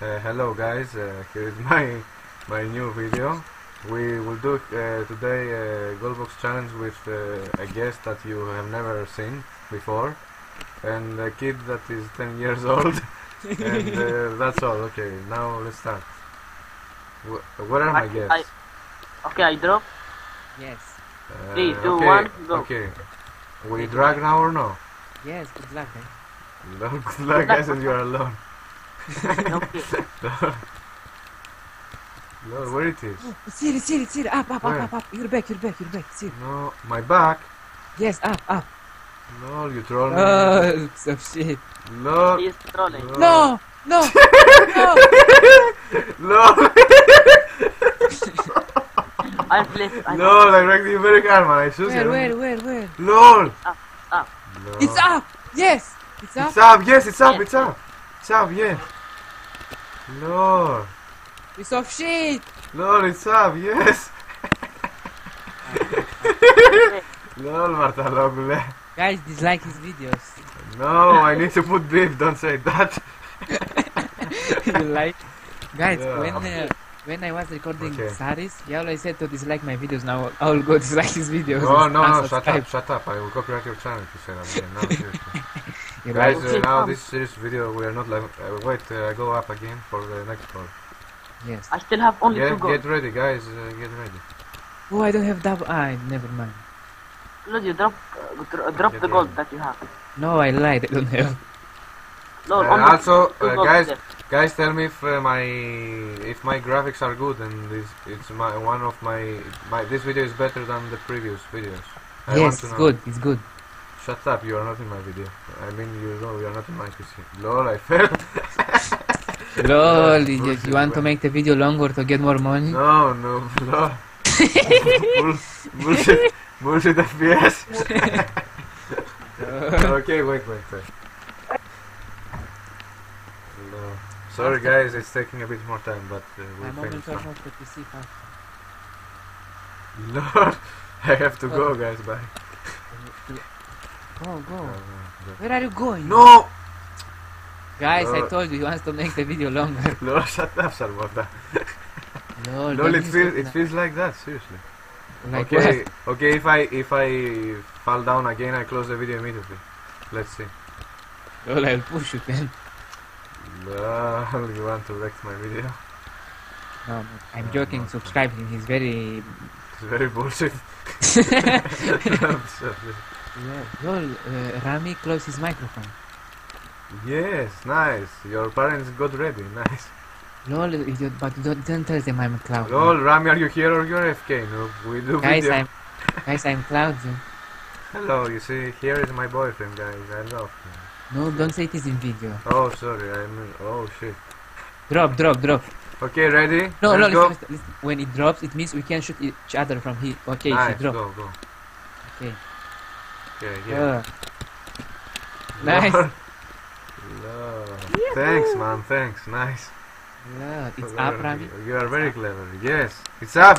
Hello guys, here is my new video. We will do today a Goldbox challenge with a guest that you have never seen before, and a kid that is 10 years old, and that's all. Okay, now let's start. Where are my guests? Okay, I drop. Yes. 3, 2, okay, 1, go. Okay. We drag now or no? Yes, good luck, guys. Good luck guys, and you are alone. Okay. Lord, where it is? Oh, it's here. Up. Where? Up. You're back. It's here. No, my back. Yes, up. Lol, you troll me. Oh, so shit. Lol. He is trolling. No. No. Lol. I'm flipped. Lol, I wrecked you very hard, man. I shoot you. Where? Lol. Up. Lol. It's up. Yes. It's up. It's up. Yes, it's up. Yes. It's up. It's up. Yes. Lol. Piece of shit. Lol, it's up. Yes. Lol, Martalogule. Guys, dislike his videos. No, I need to put beef. Don't say that. You like? Guys, Yeah. when I was recording Okay. Saris, he always said to dislike my videos. Now I will go dislike his videos. Oh, and no, shut unsubscribe. up, shut up. I will copyright your channel if you say that again. No, seriously. You Guys, like? Okay, now come. this serious video, we are not live. Wait, I go up again for the next part. Yes. I still have only 2 goals. Get ready, guys. Get ready. Oh, I don't have double. Never mind. Lord, you drop Get the gold ready. that you have. No, I lied. I don't have. Lord, Also, 2 goals guys, left. guys, tell me if my graphics are good and it's one of my this video is better than the previous videos. I want Yes, to it's know. good. It's good. Shut up! You are not in my video. I mean, you know, you are not in my PC. Lol, I fell. Lol, Bullshit, you want to man. make the video longer to get more money? No, lol. Bullshit FPS. Okay, wait. No. Sorry guys, it's taking a bit more time, but My we'll moment finish now. almost the PC part. Lord, I have to go, guys. Bye. Go. Go. Where are you going? No, Guys, I Lol. told you he wants to make the video longer. Lord, shut up, Salvata. Lol, Lol, don't it feels like that. Seriously. like Okay, okay. If I fall down again, I close the video immediately. Let's see. what? Lol, I'll push you then. Lol, you want to wreck my video? No, I'm joking. Subscribe him. He's very. It's very bullshit. Lol, Rami, close his microphone. Yes, nice. Your parents got ready. Nice. Lol, but don't tell them I'm Cloud. Lol, Rami, are you here or you're FK? No, we do Guys, video. I'm Cloud. Hello, you see, here is my boyfriend, guys. I love him. No, don't say it is in video. Oh, sorry. I mean, oh shit. Drop. Okay, ready? No, Let's go. listen. When it drops, it means we can shoot each other from here. Okay, Nice. if you drop. Go. Okay. Okay, yeah. Nice. Lord. Thanks, man. Thanks. Nice. Lol, it's up, Rami. You are very clever. Yes. It's up.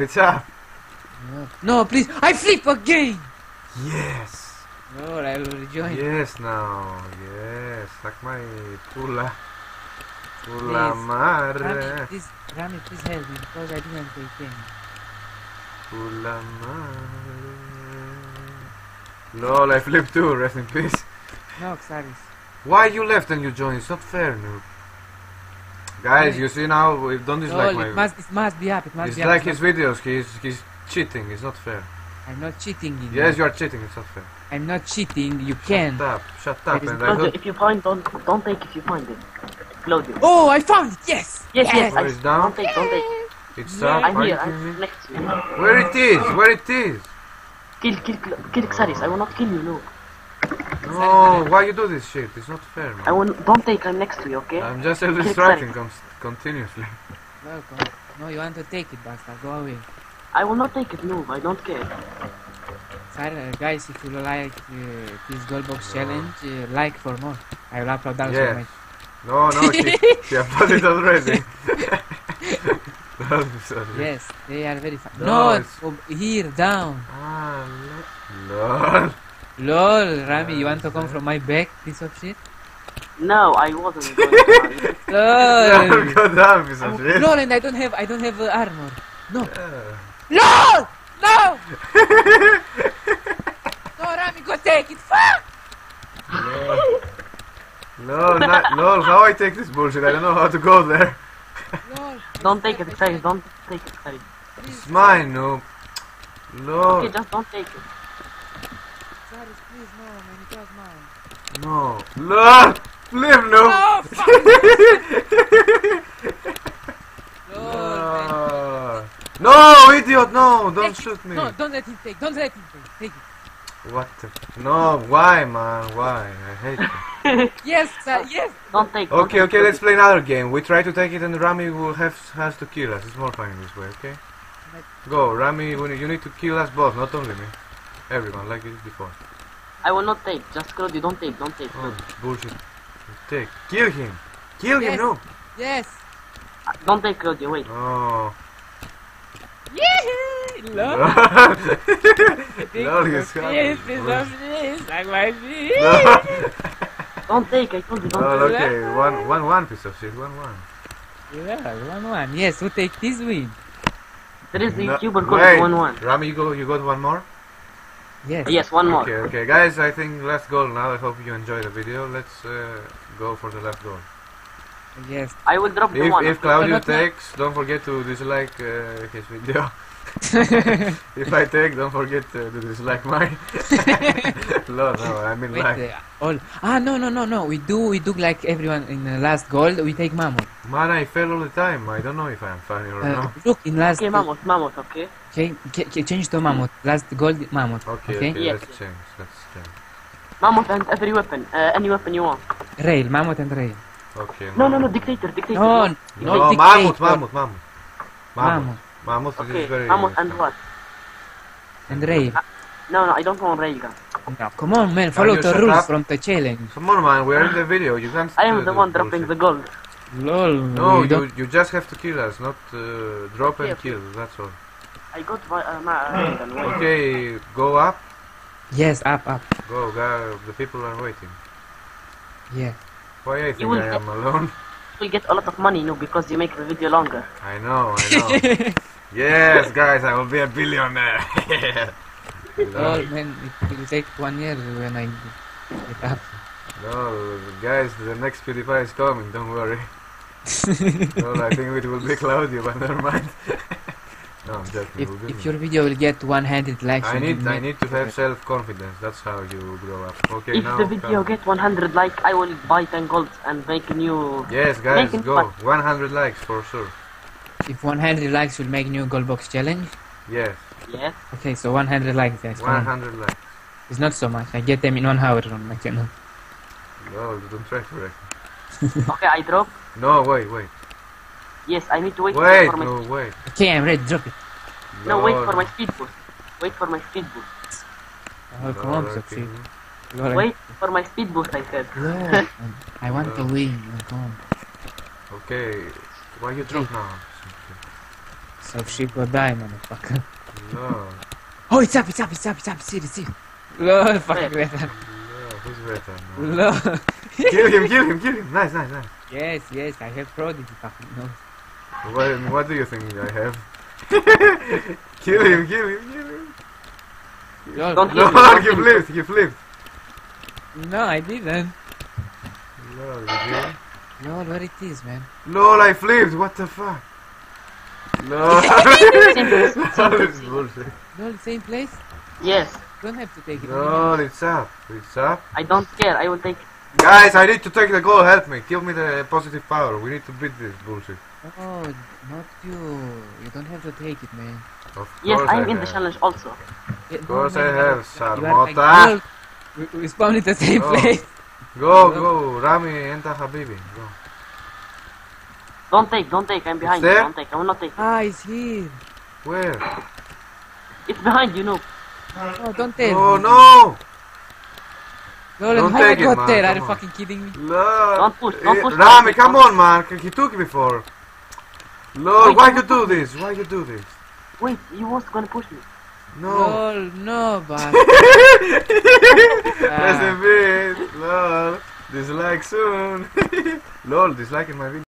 No, please. I flip again. Yes. Lol, I will rejoin. Yes, now. Yes. Suck my pula. Pula Please. madre. Rami, please help me because I didn't take any. Pula madre. Lol, I flipped too. Rest in peace. No, Xaris. Why you left and you joined? It's not fair, noob. Guys, you see now, we don't dislike Lol, my... it must be up. It must be up. Dislike his videos, he's cheating, it's not fair. I'm not cheating. Yes, you are cheating, it's not fair. I'm not cheating. You can. Shut up, There is and I Claudio, hope... if you find, don't take if you find it. Claudio. Oh, I found it. Yes. Yes. Oh, it's down? Don't take. It's Yeah. up, I'm are you here. kidding me? I'm next to you. Where it is? Kill Xaris. I will not kill you. No. No, why you do this shit? It's not fair, man. I will. Don't take. I'm next to you. Okay. I'm just self-destructing continuously. Welcome. No, you want to take it, bastard. Go away. I will not take it. No, I don't care. Sorry, guys, if you like this Goldbox challenge, like for more. I will upload also Yes. my... No, she uploaded already. I'm sorry. Yes, they are very fun. No, No, it's- here, down. Ah, lol. Lol, Rami, you want to come from my back, piece of shit? No, I wasn't going to. LOL. Go down, piece of shit. LOL, and I don't have armor. No. Yeah. LOL! No! No, Rami, go take it. Fuck! Lol, how I take this bullshit? I don't know how to go there. LOL. Don't take it, Xaris. Don't take it, Xaris. It's mine, noob. Lol. Okay, just don't take it. Cyrus, please, no, man, it was mine. No. Lol! Flip, noob! No, fuck! LOL, man. No, idiot, no! Don't shoot me. No, don't let him take. Don't let him take. Take What the... No, why, man? Why? I hate you. it. Yes, sir, yes. Don't take. Okay, let's play another game. We try to take it and Rami has to kill us. It's more fun this way, okay? Go, Rami, you need to kill us both, not only me. Everyone, like this before. I will not take. Just Claudio, don't take. Don't take. Oh, bullshit. Take. Kill him! Kill him, Yes. no! Yes. Don't take Claudio. Wait. Oh. Yee! Lol. Lol, he's Yes, happy. it's of this. Like my feet. No. Don't take. I told you don't Lol, take. okay, one piece of shit, 1-1. Yeah, 1-1. Yes, who take this win? There is the No, YouTuber called wait, 1-1. Rami, you got one more? Yes. Yes, one more. Okay, guys, I think last goal now. I hope you enjoyed the video. Let's go for the last goal. Yes. I will drop the one. If Claudio Not now. takes, don't forget to dislike his video. If I take, don't forget to dislike mine. No, I mean Wait, like. all. No. We do like everyone in the last goal. We take Mammoth. Man, I fail all the time. I don't know if I'm funny or not. Look in last. Okay, Mammoth, okay? Change to Mammoth. Last goal, Mammoth. Okay, Yes. let's change. Mammoth and every weapon. Any weapon you want. Rail, Mammoth and Rail. No, Okay. Dictator. No, No, no, Mammoth. Mammoth, this Okay, is very... Mammoth and what? and Rail. No, I don't want Railgun. No, come on, man. Follow you the shut rules up? from the challenge. Come on, man, we're in the video. You can't... I am the do one bullshit. dropping the gold. Lol. No, we don't. you just have to kill us, not drop and Okay. kill, that's all. I got my Railgun. Wait. Okay, go up. Yes, up. Go, go, the people are waiting. Yeah. Why I think will I am alone? You will get a lot of money, no, because you make the video longer. I know. Yes, guys, I will be a billionaire. Lol, man. It will take 1 year when I get up. No, guys, the next PewDiePie is coming, don't worry. Well, I think it will be Claudio, but never mind. No, I'm joking. we'll be If your video will get 100 likes, I you need will to have self-confidence. That's how you grow up. Okay, If now the video come. get 100 likes, I will buy 10 golds and make a new... Yes, guys, Making go. fun. 100 likes for sure. If 100 likes, will make new gold box challenge. Yes, Yes. Okay, so 100 likes, guys. Come on. 100 likes. It's not so much. I get them in 1 hour on my channel. No, don't try to wreck. Okay, I drop. No, wait. Yes, I need to wait Wait, for my... no, wait. Okay, I'm ready. Drop it. No, wait for Lord. my speed boost. Wait for my speed boost. Oh, come on, Lord, succeed. okay. Lol, Wait for my speed boost, I said. Lol, I want to win. Come on. Okay, why you drop now? So she go die, motherfucker. No, Oh, it's up. See it. Lol, fucking Wait. Retan. no, who's better? No. Lol. Kill him! Nice. Yes, I have prodigy fucking no. What do you think I have? Kill him! Lol. Don't No, kill me. he flipped. No, I didn't. No, you didn't. Lol, where it is, man? Lol, I flipped, what the fuck? No. This is bullshit. Lol, same place? Yes, Don't have to take it. No, it's up. I don't care. I will take... Guys, I need to take the goal, help me. Give me the positive power. We need to beat this bullshit. Oh, not you. You don't have to take it, man. Of Yes, course I'm I in the have. challenge also. Of course I have, You are like, Sarmota. lol, we spawned in the same Oh. place. Go, Rami, enter Habibi. Go. Don't take. I'm behind you. there? Don't take. I will not take. Ah, it's here. Where? It's behind you, no. Oh, don't tell Oh me. no! Lol, Don't how I take it, got man, there? Are come you on. fucking kidding me? Lord. Don't push, Rami, don't come push. on, man. He took it before. Lord, Wait, why don't you do push. this? Why you do this? Wait, you was gonna push me. No. Lol, no, but... Rest in peace, Lord. Dislike soon. Lol, disliking my video.